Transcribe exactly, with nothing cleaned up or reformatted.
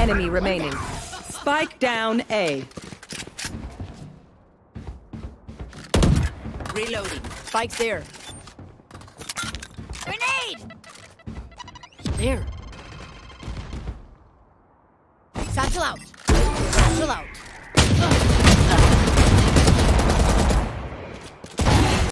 enemy remaining. Spike down A. Reloading. Spike's there. Grenade! There. Satchel out. Satchel out. Ugh.